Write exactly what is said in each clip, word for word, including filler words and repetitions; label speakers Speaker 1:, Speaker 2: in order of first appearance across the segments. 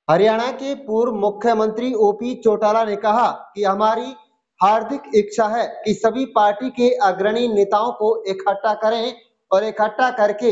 Speaker 1: हरियाणा के पूर्व मुख्यमंत्री ओपी चौटाला ने कहा कि हमारी हार्दिक इच्छा है कि सभी पार्टी के अग्रणी नेताओं को इकट्ठा करें और इकट्ठा करके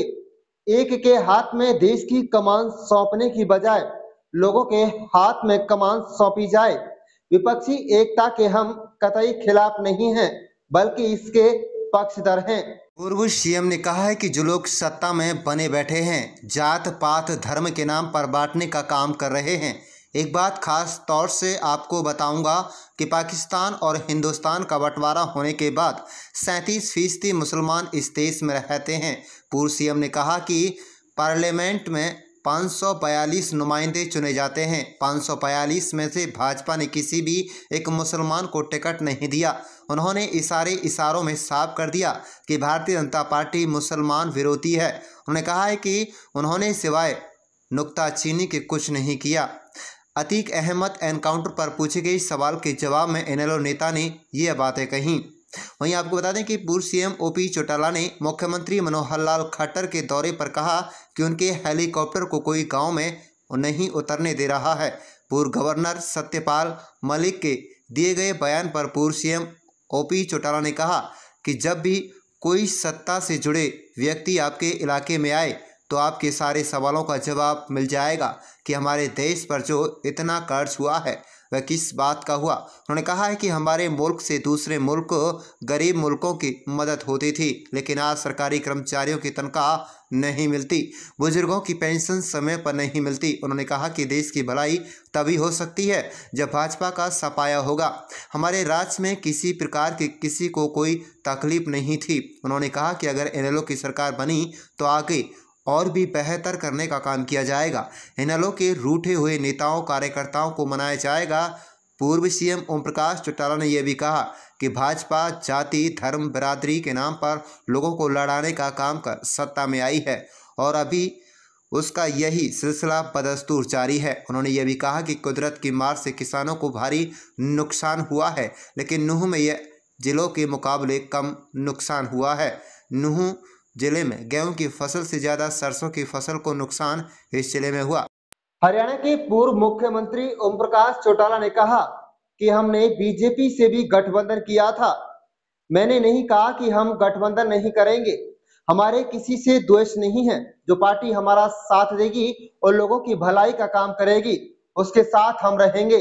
Speaker 1: एक के हाथ में देश की कमान सौंपने की बजाय लोगों के हाथ में कमान सौंपी जाए। विपक्षी एकता के हम कतई खिलाफ नहीं हैं, बल्कि इसके पक्षधर हैं। पूर्व सीएम ने कहा है कि जो लोग सत्ता में बने बैठे हैं, जात पात धर्म के नाम पर बांटने का काम कर रहे हैं। एक बात खास तौर से आपको बताऊंगा कि पाकिस्तान और हिंदुस्तान का बंटवारा होने के बाद सैंतीस फीसदी मुसलमान इस देश में रहते हैं। पूर्व सीएम ने कहा कि पार्लियामेंट में पाँच सौ बयालीस नुमाइंदे चुने जाते हैं। पाँच सौ बयालीस में से भाजपा ने किसी भी एक मुसलमान को टिकट नहीं दिया। उन्होंने इशारे इशारों में साफ कर दिया कि भारतीय जनता पार्टी मुसलमान विरोधी है। उन्होंने कहा है कि उन्होंने सिवाय नुक्ताचीनी के कुछ नहीं किया। अतीक अहमद एनकाउंटर पर पूछे गए सवाल के जवाब में इनेलो नेता ने ये बातें कहीं। वहीं आपको बता दें कि पूर्व सीएम ओपी चौटाला ने मुख्यमंत्री मनोहर लाल खट्टर के दौरे पर कहा कि उनके हेलीकॉप्टर को कोई गांव में नहीं उतरने दे रहा है। पूर्व गवर्नर सत्यपाल मलिक के दिए गए बयान पर पूर्व सीएम ओपी चौटाला ने कहा कि जब भी कोई सत्ता से जुड़े व्यक्ति आपके इलाके में आए तो आपके सारे सवालों का जवाब मिल जाएगा कि हमारे देश पर जो इतना कर्ज हुआ है वह किस बात का हुआ। उन्होंने कहा है कि हमारे मुल्क से दूसरे मुल्क गरीब मुल्कों की मदद होती थी, लेकिन आज सरकारी कर्मचारियों की तनख्वाह नहीं मिलती, बुजुर्गों की पेंशन समय पर नहीं मिलती। उन्होंने कहा कि देश की भलाई तभी हो सकती है जब भाजपा का सफाया होगा। हमारे राज्य में किसी प्रकार की किसी को कोई तकलीफ नहीं थी। उन्होंने कहा कि अगर इनेलो की सरकार बनी तो आगे और भी बेहतर करने का काम किया जाएगा। इनेलो के रूठे हुए नेताओं कार्यकर्ताओं को मनाया जाएगा। पूर्व सीएम ओम प्रकाश चौटाला ने यह भी कहा कि भाजपा जाति धर्म बिरादरी के नाम पर लोगों को लड़ाने का काम कर सत्ता में आई है और अभी उसका यही सिलसिला बदस्तूर जारी है। उन्होंने यह भी कहा कि कुदरत की मार से किसानों को भारी नुकसान हुआ है, लेकिन नूंह में यह जिलों के मुकाबले कम नुकसान हुआ है। नूंह जिले में गेहूं की फसल से ज्यादा सरसों की फसल को नुकसान इस जिले में हुआ। हरियाणा के पूर्व मुख्यमंत्री ओम प्रकाश चौटाला ने कहा कि हमने बीजेपी से भी गठबंधन किया था। मैंने नहीं कहा कि हम गठबंधन नहीं करेंगे। हमारे किसी से द्वेष नहीं है। जो पार्टी हमारा साथ देगी और लोगों की भलाई का काम करेगी उसके साथ हम रहेंगे।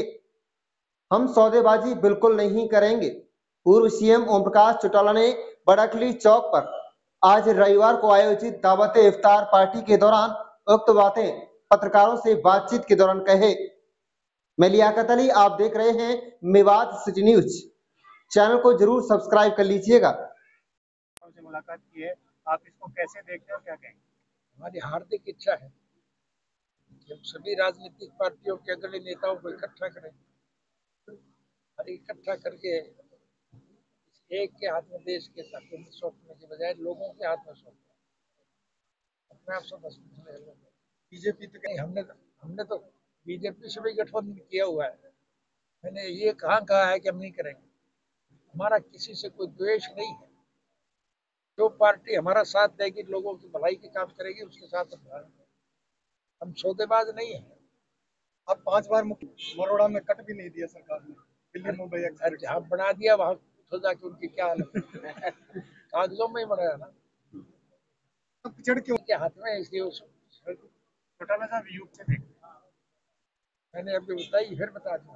Speaker 1: हम सौदेबाजी बिल्कुल नहीं करेंगे। पूर्व सीएम ओम प्रकाश चौटाला ने बड़कली चौक पर आज रविवार को आयोजित दावत इफ्तार पार्टी के दौरान उक्त बातें पत्रकारों से बातचीत के दौरान कहे। मैं लियाकत अली, आप देख रहे हैं मेवात सिटी न्यूज। चैनल को जरूर सब्सक्राइब कर लीजिएगा।
Speaker 2: से मुलाकात की है, आप इसको कैसे देखते हो, क्या कहेंगे?
Speaker 3: हमारी हार्दिक इच्छा है कि हम सभी राजनीतिक पार्टियों के अग्रणी नेताओं को इकट्ठा करें और इकट्ठा करके एक के हाथ में देश के ताकत सौंपने के बजाय लोगों के हाथ में सौंपे। अपने आप से बस बीजेपी तो नहीं, हमने हमने तो बीजेपी से भी गठबंधन किया हुआ है। मैंने ये कहाँ कहा है कि हम नहीं करेंगे। हमारा किसी से कोई द्वेष नहीं है। जो पार्टी हमारा साथ देगी, लोगों की भलाई के काम करेगी, उसके साथ हम हम सौदेबाज नहीं है।
Speaker 2: अब पांच बार मरोड़ा में कट भी नहीं दिया सरकार ने, दिल्ली मुंबई एक्सप्रेस
Speaker 3: जहाँ बना दिया वहां पूछो जाके उनकी क्या हालत है। कागजों में ही बनाया ना,
Speaker 2: पिछड़ क्यों
Speaker 3: के हाथ में, इसलिए उस
Speaker 2: चौटाला साहब युग से देखते
Speaker 3: मैंने अभी बताई, फिर बता दूंगा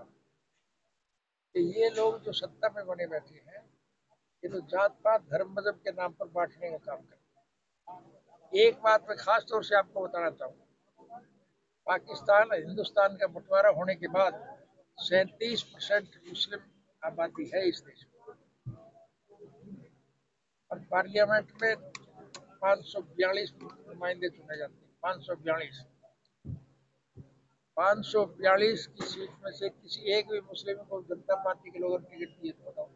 Speaker 3: कि ये लोग जो सत्ता में बने बैठे हैं, ये तो जात पात धर्म मजहब के नाम पर बांटने का काम करते हैं। एक बात मैं खास तौर से आपको बताना चाहूंगा, पाकिस्तान और हिंदुस्तान का बंटवारा होने के बाद सैंतीस परसेंट मुस्लिम आबादी है इस देश में और पार्लियामेंट में पाँच सौ बयालीस नुमाइंदे चुने जाते हैं। पाँच सौ बयालीस पाँच सौ बयालीस की सीट में से किसी एक भी मुस्लिम को जनता पार्टी के लोगों ने टिकट दिए तो बताओ,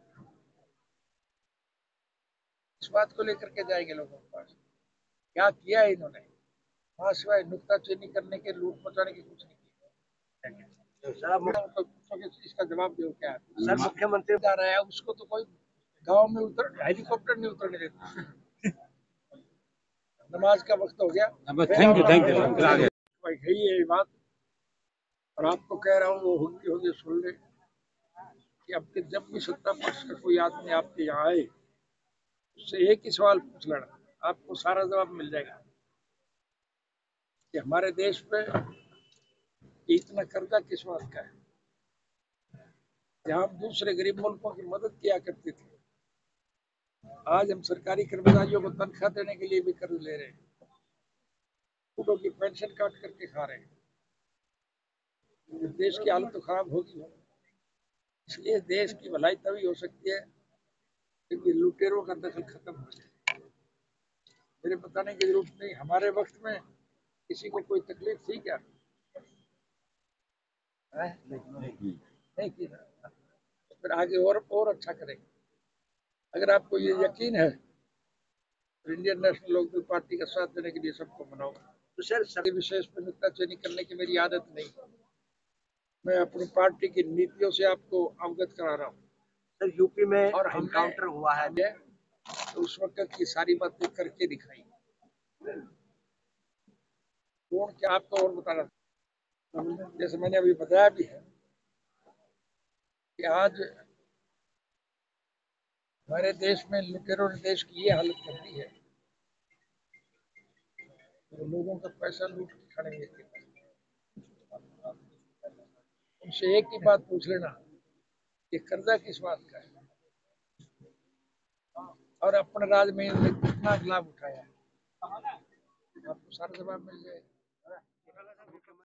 Speaker 3: इस बात को लेकर के जाएंगे लोगों के पास क्या किया है इन्होंने? वहां सिवाय नुक्ताचीनी करने के, लूट मचाने की कुछ नहीं किया। सर इसका जवाब दो क्या है? सर मुख्यमंत्री जा रहा है, उसको तो कोई गांव में उतर हेलीकॉप्टर नहीं उतरने देता। नमाज का वक्त हो गया।
Speaker 4: थैंक यू थैंक यू
Speaker 3: यही है बात। और आपको कह रहा हूँ वो होगी होगी सुन ले कि अब के जब भी सत्ता पक्ष का कोई आदमी आपके यहाँ आए उससे एक ही सवाल पूछ लेना, आपको सारा जवाब मिल जाएगा कि हमारे देश में इतना कर्जा किस बात का है। जहाँ हम दूसरे गरीब मुल्कों की मदद किया करते थे, आज हम सरकारी कर्मचारियों को तनख्वाह देने के लिए भी कर्ज ले रहे हैं, बूढ़ों की पेंशन काट करके खा रहे हैं। देश की हालत तो खराब होगी। इसलिए देश की भलाई तभी हो सकती है क्योंकि लुटेरों का दखल खत्म हो जाए। मेरे बताने की जरूरत नहीं, हमारे वक्त में किसी को कोई तकलीफ थी क्या? नहीं, नहीं की ना। फिर आगे और और अच्छा करेंगे। अगर आपको ये यकीन है तो इंडियन नेशनल लोकदल पार्टी का साथ देने के लिए सबको मनाओ। तो सर सभी विशेष पर नुक्ताचीनी करने की मेरी आदत नहीं, मैं अपनी पार्टी की नीतियों से आपको अवगत करा रहा हूँ।
Speaker 1: सर यूपी में
Speaker 3: और
Speaker 1: एनकाउंटर हुआ है,
Speaker 3: तो उस वक्त की सारी बातें करके दिखाई। कौन क्या आपको और बता रहा था, जैसे मैंने अभी बताया भी है कि आज हमारे देश में लुटेरों ने देश की ये हालत कर दी है, तो लोगों का पैसा लूट के खाने के। उनसे एक ही बात पूछ लेना कि कर्जा किस बात का है और अपने राज में कितना लाभ उठाया, आपको सारा जवाब मिल जाएगा।